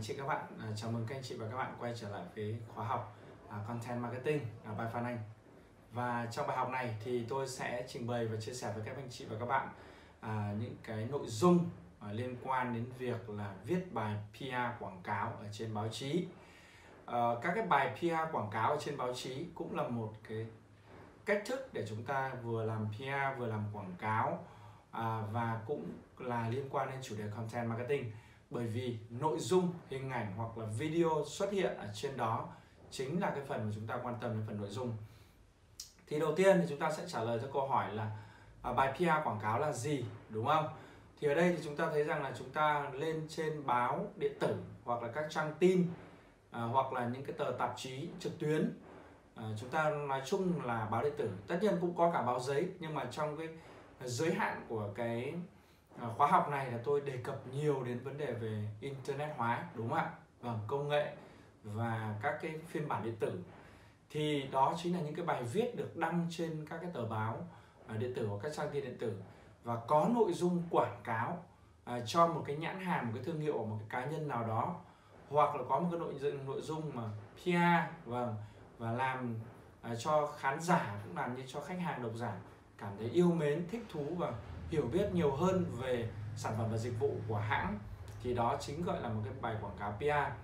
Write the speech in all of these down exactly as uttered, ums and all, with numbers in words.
chị các bạn, à, chào mừng các anh chị và các bạn quay trở lại với khóa học à, Content Marketing à, by Phan Anh. Và trong bài học này thì tôi sẽ trình bày và chia sẻ với các anh chị và các bạn à, những cái nội dung à, liên quan đến việc là viết bài pê e quảng cáo ở trên báo chí. À, các cái bài pê e quảng cáo ở trên báo chí cũng là một cái cách thức để chúng ta vừa làm pê e vừa làm quảng cáo à, và cũng là liên quan đến chủ đề Content Marketing. Bởi vì nội dung, hình ảnh hoặc là video xuất hiện ở trên đó chính là cái phần mà chúng ta quan tâm đến phần nội dung. Thì đầu tiên thì chúng ta sẽ trả lời cho câu hỏi là à, bài pê e quảng cáo là gì, đúng không? Thì ở đây thì chúng ta thấy rằng là chúng ta lên trên báo điện tử hoặc là các trang tin à, hoặc là những cái tờ tạp chí trực tuyến. À, chúng ta nói chung là báo điện tử, tất nhiên cũng có cả báo giấy, nhưng mà trong cái giới hạn của cái khóa học này là tôi đề cập nhiều đến vấn đề về internet hóa, đúng không ạ? Vâng, công nghệ và các cái phiên bản điện tử. Thì đó chính là những cái bài viết được đăng trên các cái tờ báo điện tử hoặc các trang tin điện tử và có nội dung quảng cáo à, cho một cái nhãn hàng, một cái thương hiệu, một cái cá nhân nào đó, hoặc là có một cái nội dung nội dung mà pê e, vâng, và làm à, cho khán giả cũng làm như cho khách hàng, độc giả cảm thấy yêu mến, thích thú và hiểu biết nhiều hơn về sản phẩm và dịch vụ của hãng, thì đó chính gọi là một cái bài quảng cáo pê e.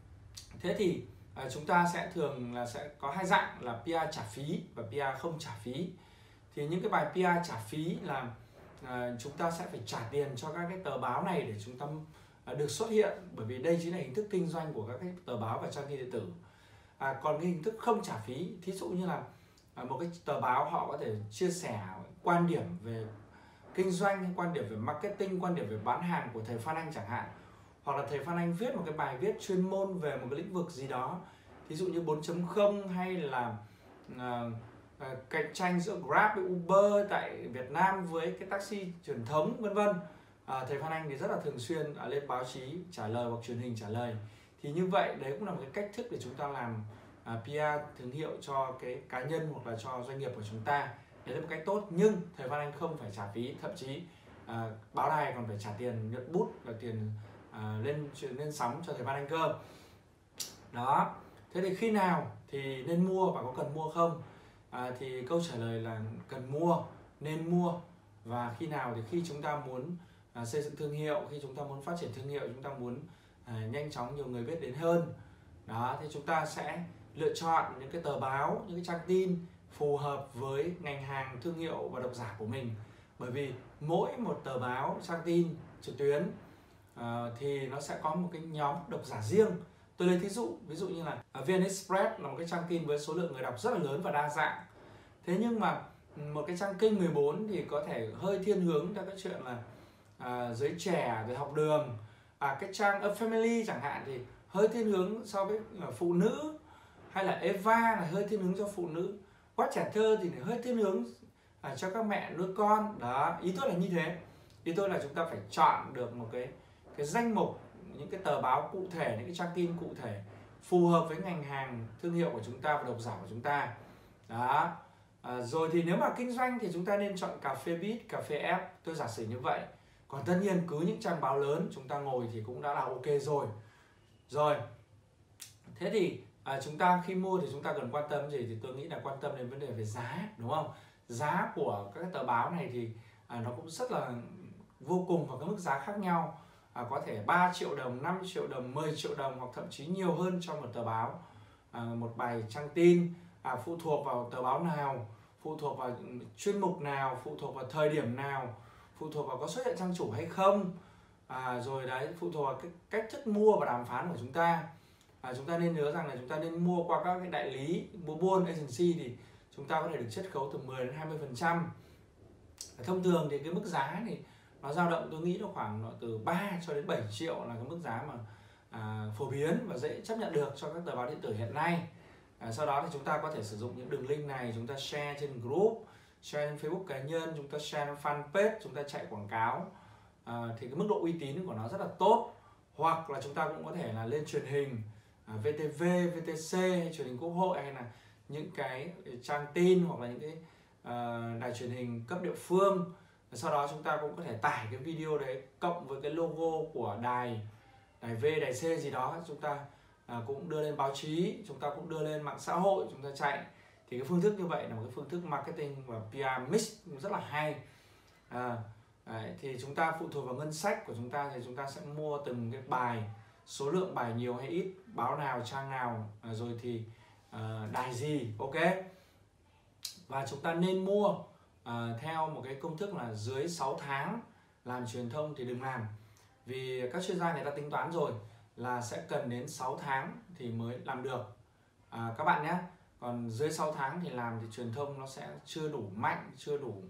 Thế thì à, chúng ta sẽ thường là sẽ có hai dạng là pê e trả phí và pê e không trả phí. Thì những cái bài pê e trả phí là à, chúng ta sẽ phải trả tiền cho các cái tờ báo này để chúng ta à, được xuất hiện, bởi vì đây chính là hình thức kinh doanh của các cái tờ báo và trang tin điện tử. À, còn cái hình thức không trả phí, thí dụ như là à, một cái tờ báo họ có thể chia sẻ quan điểm về kinh doanh, quan điểm về marketing, quan điểm về bán hàng của thầy Phan Anh chẳng hạn, hoặc là thầy Phan Anh viết một cái bài viết chuyên môn về một cái lĩnh vực gì đó, thí dụ như bốn chấm không hay là uh, uh, cạnh tranh giữa Grab với Uber tại Việt Nam với cái taxi truyền thống, vân vân. Uh, thầy Phan Anh thì rất là thường xuyên uh, lên báo chí trả lời hoặc truyền hình trả lời. Thì như vậy đấy cũng là một cái cách thức để chúng ta làm uh, pê e thương hiệu cho cái cá nhân hoặc là cho doanh nghiệp của chúng ta. Đấy là một cách tốt, nhưng thầy Phan Anh không phải trả phí, thậm chí à, báo đài còn phải trả tiền nhuận bút và tiền à, lên lên sóng cho thầy Phan Anh cơ. Đó. Thế thì khi nào thì nên mua và có cần mua không? À, thì câu trả lời là cần mua, nên mua. Và khi nào thì khi chúng ta muốn à, xây dựng thương hiệu, khi chúng ta muốn phát triển thương hiệu, chúng ta muốn à, nhanh chóng nhiều người biết đến hơn. Đó, thì chúng ta sẽ lựa chọn những cái tờ báo, những cái trang tin phù hợp với ngành hàng, thương hiệu và độc giả của mình. Bởi vì mỗi một tờ báo, trang tin trực tuyến uh, thì nó sẽ có một cái nhóm độc giả riêng. Tôi lấy thí dụ, ví dụ như là vê en Express là một cái trang tin với số lượng người đọc rất là lớn và đa dạng. Thế nhưng mà một cái trang kênh mười bốn thì có thể hơi thiên hướng cho cái chuyện là uh, giới trẻ, rồi học đường. À, cái trang A Family chẳng hạn thì hơi thiên hướng so với uh, phụ nữ, hay là Eva là hơi thiên hướng cho phụ nữ. Quá trẻ thơ thì hơi thiên hướng à, cho các mẹ nuôi con. Đó, ý tôi là như thế. Ý tôi là chúng ta phải chọn được một cái cái danh mục, những cái tờ báo cụ thể, những cái trang tin cụ thể phù hợp với ngành hàng, thương hiệu của chúng ta và độc giả của chúng ta. Đó. À, rồi thì nếu mà kinh doanh thì chúng ta nên chọn cà phê Beat, cà phê F, tôi giả sử như vậy. Còn tất nhiên cứ những trang báo lớn chúng ta ngồi thì cũng đã là ok rồi. Rồi. Thế thì à, chúng ta khi mua thì chúng ta cần quan tâm gì? Thì tôi nghĩ là quan tâm đến vấn đề về giá, đúng không? Giá của các tờ báo này thì à, nó cũng rất là vô cùng và các mức giá khác nhau. À, có thể ba triệu đồng, năm triệu đồng, mười triệu đồng hoặc thậm chí nhiều hơn cho một tờ báo. À, một bài trang tin à, phụ thuộc vào tờ báo nào, phụ thuộc vào chuyên mục nào, phụ thuộc vào thời điểm nào, phụ thuộc vào có xuất hiện trang chủ hay không. À, rồi đấy, phụ thuộc vào cái cách thức mua và đàm phán của chúng ta. À, chúng ta nên nhớ rằng là chúng ta nên mua qua các cái đại lý mua buôn agency thì chúng ta có thể được chiết khấu từ mười đến hai mươi phần trăm. Thông thường thì cái mức giá thì nó dao động, tôi nghĩ nó khoảng từ ba cho đến bảy triệu là cái mức giá mà à, phổ biến và dễ chấp nhận được cho các tờ báo điện tử hiện nay. À, sau đó thì chúng ta có thể sử dụng những đường link này, chúng ta share trên group, share trên Facebook cá nhân, chúng ta share trên fanpage, chúng ta chạy quảng cáo. À, thì cái mức độ uy tín của nó rất là tốt. Hoặc là chúng ta cũng có thể là lên truyền hình, à, vê tê vê, vê tê xê, truyền hình Quốc hội, hay là những cái trang tin hoặc là những cái uh, đài truyền hình cấp địa phương. Sau đó chúng ta cũng có thể tải cái video đấy cộng với cái logo của đài đài V, đài C gì đó, chúng ta à, cũng đưa lên báo chí, chúng ta cũng đưa lên mạng xã hội, chúng ta chạy. Thì cái phương thức như vậy là một cái phương thức marketing và pê e mix rất là hay. À, đấy, thì chúng ta phụ thuộc vào ngân sách của chúng ta, thì chúng ta sẽ mua từng cái bài, số lượng bài nhiều hay ít, báo nào, trang nào, à, rồi thì à, đài gì, ok. Và chúng ta nên mua à, theo một cái công thức là dưới sáu tháng làm truyền thông thì đừng làm. Vì các chuyên gia người ta tính toán rồi là sẽ cần đến sáu tháng thì mới làm được à, các bạn nhé. Còn dưới sáu tháng thì làm thì truyền thông nó sẽ chưa đủ mạnh, chưa đủ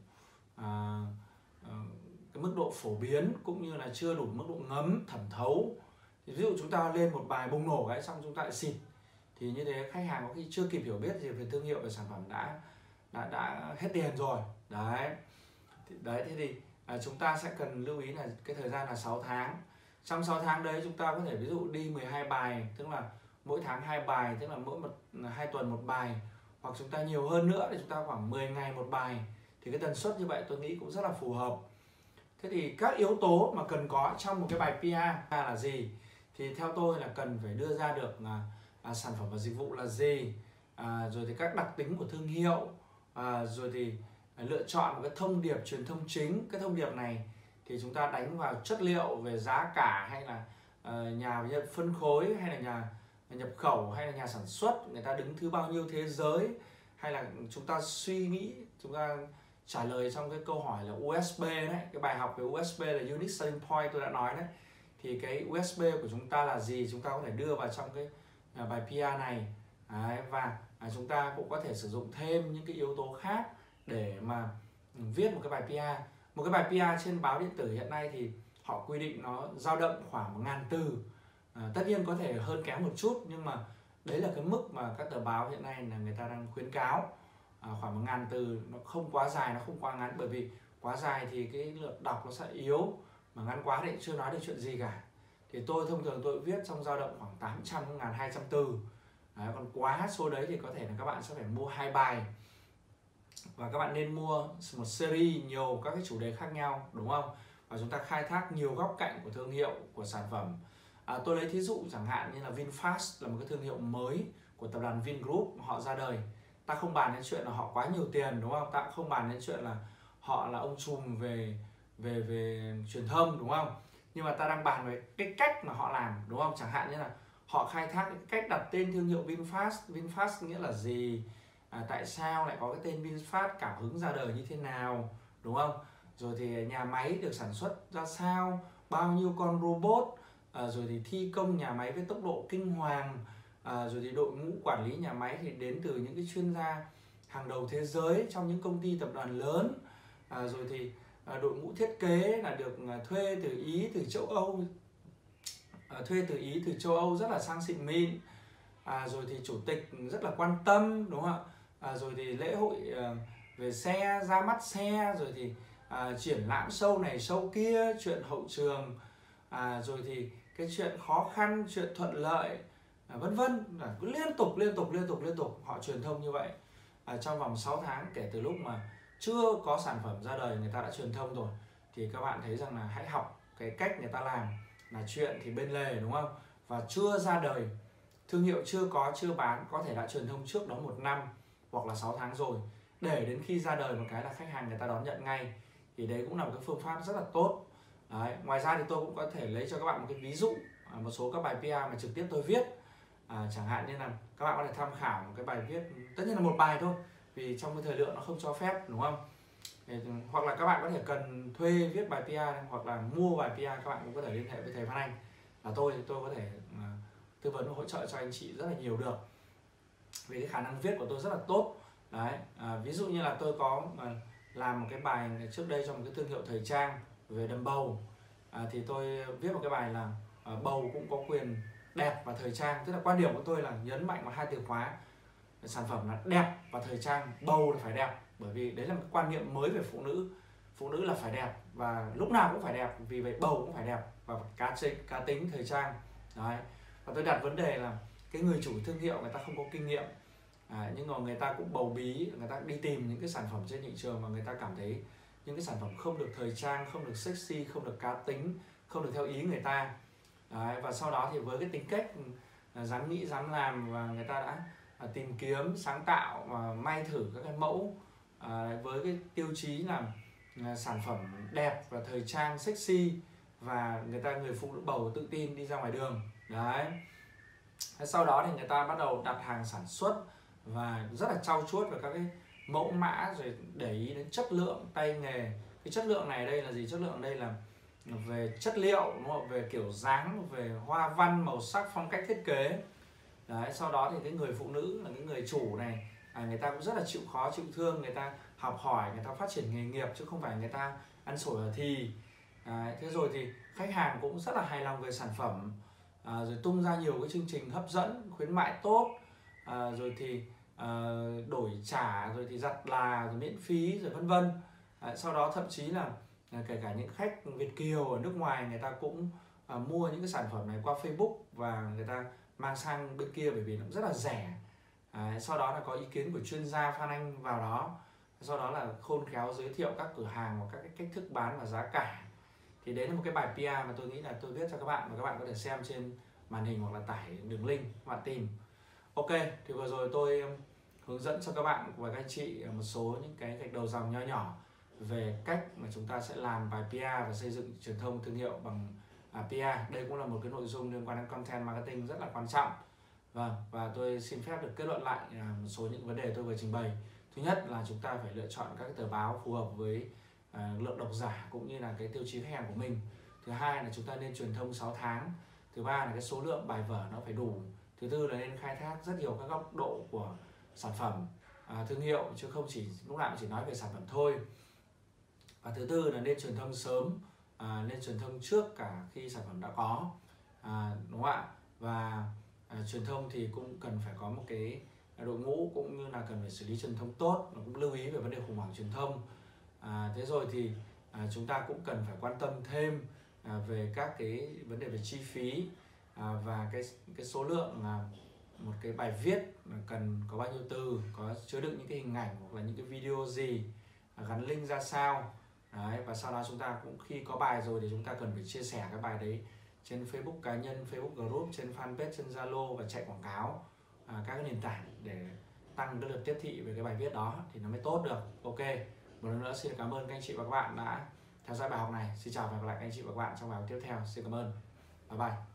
à, à, cái mức độ phổ biến, cũng như là chưa đủ mức độ ngấm, thẩm thấu. Thì ví dụ chúng ta lên một bài bùng nổ cái xong chúng ta lại xịt, thì như thế khách hàng có khi chưa kịp hiểu biết gì về thương hiệu, về sản phẩm đã đã đã hết tiền rồi. Đấy. Thì, đấy thế thì à, chúng ta sẽ cần lưu ý là cái thời gian là sáu tháng. Trong sáu tháng đấy chúng ta có thể ví dụ đi mười hai bài, tức là mỗi tháng hai bài, tức là mỗi một hai tuần một bài, hoặc chúng ta nhiều hơn nữa thì chúng ta khoảng mười ngày một bài. Thì cái tần suất như vậy tôi nghĩ cũng rất là phù hợp. Thế thì các yếu tố mà cần có trong một cái bài pê e là gì? Thì theo tôi là cần phải đưa ra được là à, sản phẩm và dịch vụ là gì, à, rồi thì các đặc tính của thương hiệu, à, rồi thì à, lựa chọn một cái thông điệp truyền thông chính. Cái thông điệp này thì chúng ta đánh vào chất liệu về giá cả, hay là uh, nhà nhập phân phối, hay là nhà nhập khẩu, hay là nhà sản xuất, người ta đứng thứ bao nhiêu thế giới, hay là chúng ta suy nghĩ, chúng ta trả lời trong cái câu hỏi là u ét bê đấy, cái bài học về u ét bê là Unique Selling Point tôi đã nói đấy. Thì cái u ét bê của chúng ta là gì, chúng ta có thể đưa vào trong cái uh, bài pê e này. Đấy, và uh, chúng ta cũng có thể sử dụng thêm những cái yếu tố khác để mà um, viết một cái bài pê e. Một cái bài pê e trên báo điện tử hiện nay thì họ quy định nó dao động khoảng một ngàn từ. À, tất nhiên có thể hơn kém một chút, nhưng mà đấy là cái mức mà các tờ báo hiện nay là người ta đang khuyến cáo, à, khoảng một ngàn từ, nó không quá dài, nó không quá ngắn, bởi vì quá dài thì cái lượt đọc nó sẽ yếu, mà ngắn quá thì chưa nói được chuyện gì cả. Thì tôi thông thường tôi viết trong dao động khoảng tám trăm đến một nghìn hai trăm từ. Đấy, còn quá số đấy thì có thể là các bạn sẽ phải mua hai bài, và các bạn nên mua một series nhiều các cái chủ đề khác nhau, đúng không? Và chúng ta khai thác nhiều góc cạnh của thương hiệu, của sản phẩm. À, tôi lấy thí dụ chẳng hạn như là VinFast là một cái thương hiệu mới của tập đoàn Vingroup, họ ra đời. Ta không bàn đến chuyện là họ quá nhiều tiền, đúng không? Ta không bàn đến chuyện là họ là ông trùm về về về truyền thông, đúng không? Nhưng mà ta đang bàn về cái cách mà họ làm, đúng không? Chẳng hạn như là họ khai thác cái cách đặt tên thương hiệu VinFast. VinFast nghĩa là gì? À, tại sao lại có cái tên VinFast, cảm hứng ra đời như thế nào, đúng không? Rồi thì nhà máy được sản xuất ra sao, bao nhiêu con robot, à, rồi thì thi công nhà máy với tốc độ kinh hoàng, à, rồi thì đội ngũ quản lý nhà máy thì đến từ những cái chuyên gia hàng đầu thế giới trong những công ty tập đoàn lớn, à, rồi thì à, đội ngũ thiết kế là được à, thuê từ Ý, từ châu Âu, à, thuê từ Ý, từ châu Âu rất là sang xịn mịn, à, rồi thì chủ tịch rất là quan tâm, đúng không ạ? À, rồi thì lễ hội uh, về xe, ra mắt xe, rồi thì uh, triển lãm show này show kia, chuyện hậu trường, à, rồi thì cái chuyện khó khăn, chuyện thuận lợi, à, vân vân, à, cứ liên tục liên tục liên tục liên tục họ truyền thông như vậy. À, trong vòng sáu tháng kể từ lúc mà chưa có sản phẩm ra đời người ta đã truyền thông rồi. Thì các bạn thấy rằng là hãy học cái cách người ta làm, là chuyện thì bên lề, đúng không? Và chưa ra đời, thương hiệu chưa có, chưa bán, có thể đã truyền thông trước đó một năm hoặc là sáu tháng rồi, để đến khi ra đời một cái là khách hàng người ta đón nhận ngay. Thì đấy cũng là một cái phương pháp rất là tốt. Đấy. Ngoài ra thì tôi cũng có thể lấy cho các bạn một cái ví dụ, một số các bài pê e mà trực tiếp tôi viết, à, chẳng hạn như là các bạn có thể tham khảo một cái bài viết, tất nhiên là một bài thôi, vì trong cái thời lượng nó không cho phép, đúng không? Hoặc là các bạn có thể cần thuê viết bài pê e, hoặc là mua bài pê e, các bạn cũng có thể liên hệ với thầy Phan Anh, là tôi thì tôi có thể uh, tư vấn và hỗ trợ cho anh chị rất là nhiều được, vì cái khả năng viết của tôi rất là tốt. Đấy, à, ví dụ như là tôi có uh, làm một cái bài trước đây cho một cái thương hiệu thời trang về đầm bầu, à, thì tôi viết một cái bài là uh, bầu cũng có quyền đẹp và thời trang. Tức là quan điểm của tôi là nhấn mạnh vào hai từ khóa, sản phẩm là đẹp và thời trang, bầu là phải đẹp, bởi vì đấy là một quan niệm mới về phụ nữ. Phụ nữ là phải đẹp và lúc nào cũng phải đẹp, vì vậy bầu cũng phải đẹp và cá tính, cá tính thời trang. Đấy. Và tôi đặt vấn đề là cái người chủ thương hiệu người ta không có kinh nghiệm, à, nhưng mà người ta cũng bầu bí, người ta đi tìm những cái sản phẩm trên thị trường mà người ta cảm thấy những cái sản phẩm không được thời trang, không được sexy, không được cá tính, không được theo ý người ta. Đấy, và sau đó thì với cái tính cách là dám nghĩ dám làm, và người ta đã à, tìm kiếm sáng tạo và may thử các cái mẫu à, với cái tiêu chí là à, sản phẩm đẹp và thời trang sexy, và người ta người phụ nữ bầu tự tin đi ra ngoài đường. Đấy, sau đó thì người ta bắt đầu đặt hàng sản xuất và rất là trau chuốt về các cái mẫu mã, rồi để ý đến chất lượng tay nghề. Cái chất lượng này đây là gì? Chất lượng đây là về chất liệu, đúng không? Về kiểu dáng, về hoa văn, màu sắc, phong cách thiết kế. Đấy, sau đó thì cái người phụ nữ là cái người chủ này, à, người ta cũng rất là chịu khó chịu thương, người ta học hỏi, người ta phát triển nghề nghiệp chứ không phải người ta ăn sổi ở thì. Đấy, thế rồi thì khách hàng cũng rất là hài lòng về sản phẩm, à, rồi tung ra nhiều cái chương trình hấp dẫn, khuyến mại tốt, à, rồi thì à, đổi trả, rồi thì giặt là, rồi miễn phí, rồi vân vân. À, sau đó thậm chí là à, kể cả những khách Việt kiều ở nước ngoài, người ta cũng à, mua những cái sản phẩm này qua Facebook và người ta mang sang bên kia bởi vì nó rất là rẻ. À, sau đó là có ý kiến của chuyên gia Phan Anh vào đó, sau đó là khôn khéo giới thiệu các cửa hàng và các cái cách thức bán và giá cả. Thì đấy là một cái bài pê e mà tôi nghĩ là tôi viết cho các bạn, và các bạn có thể xem trên màn hình hoặc là tải đường link các bạn tìm. Ok, thì vừa rồi tôi hướng dẫn cho các bạn và các anh chị một số những cái gạch đầu dòng nho nhỏ về cách mà chúng ta sẽ làm bài pê e và xây dựng truyền thông thương hiệu bằng à, pê e. Đây cũng là một cái nội dung liên quan đến content marketing rất là quan trọng. Vâng, và tôi xin phép được kết luận lại à, một số những vấn đề tôi vừa trình bày. Thứ nhất là chúng ta phải lựa chọn các cái tờ báo phù hợp với à, lượng độc giả cũng như là cái tiêu chí khách hàng của mình. Thứ hai là chúng ta nên truyền thông sáu tháng. Thứ ba là cái số lượng bài vở nó phải đủ. Thứ tư là nên khai thác rất nhiều các góc độ của sản phẩm, à, thương hiệu, chứ không chỉ lúc nào chỉ nói về sản phẩm thôi. Và thứ tư là nên truyền thông sớm, à, nên truyền thông trước cả khi sản phẩm đã có, à, đúng không ạ? Và à, truyền thông thì cũng cần phải có một cái đội ngũ cũng như là cần phải xử lý truyền thông tốt, và cũng lưu ý về vấn đề khủng hoảng truyền thông. À, thế rồi thì à, chúng ta cũng cần phải quan tâm thêm à, về các cái vấn đề về chi phí, à, và cái cái số lượng là một cái bài viết cần có bao nhiêu từ, có chứa đựng những cái hình ảnh hoặc là những cái video gì, à, gắn link ra sao. Đấy, và sau đó chúng ta cũng khi có bài rồi thì chúng ta cần phải chia sẻ cái bài đấy trên Facebook cá nhân, Facebook group, trên fanpage, trên Zalo, và chạy quảng cáo à, các cái nền tảng để tăng cái lượt tiếp thị về cái bài viết đó thì nó mới tốt được. Ok, một lần nữa xin cảm ơn các anh chị và các bạn đã theo dõi bài học này. Xin chào và hẹn gặp lại các anh chị và các bạn trong bài học tiếp theo. Xin cảm ơn. Bye bye.